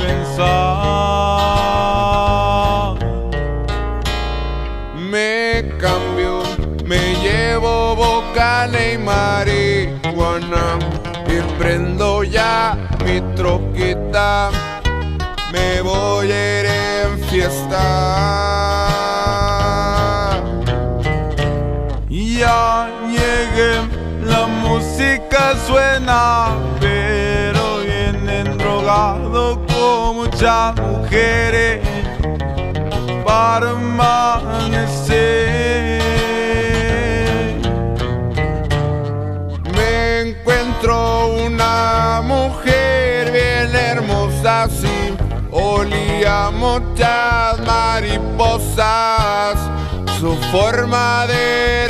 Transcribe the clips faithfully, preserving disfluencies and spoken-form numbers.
pensar. Me cambio, me llevo bocana y marihuana y prendo ya mi troquita. Me voy a ir en fiesta. Ya llegué, la música suena, pero viene drogado con muchas mujeres para amanecer. Me encuentro una mujer bien hermosa, sí, olía muchas mariposas, su forma de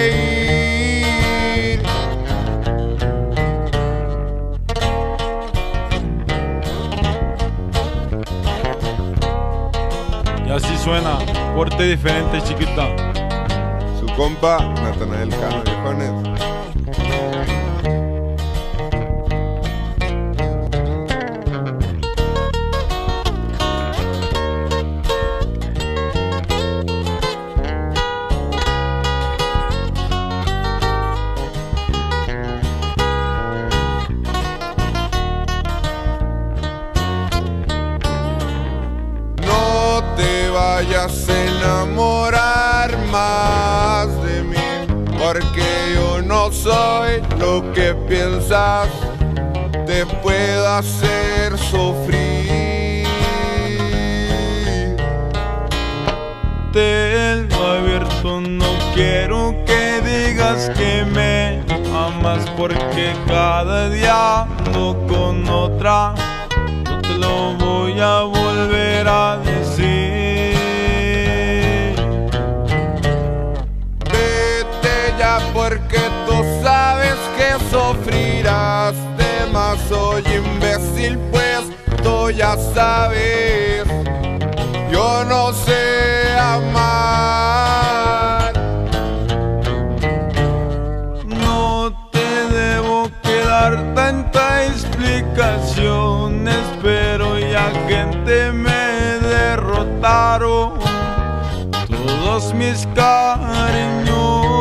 reír. Y así suena, corte diferente, chiquita. Su compa, Natanael Cano, viejones. Vayas a enamorar más de mí, porque yo no soy lo que piensas, te puedo hacer sufrir. Te lo abierto, no quiero que digas que me amas, porque cada día ando con otra, no te lo voy a volver a decir. Porque tú sabes que sufrirás de más. Soy imbécil, pues tú ya sabes, yo no sé amar. No te debo que dar tantas explicaciones, pero ya gente me derrotaron todos mis cariños.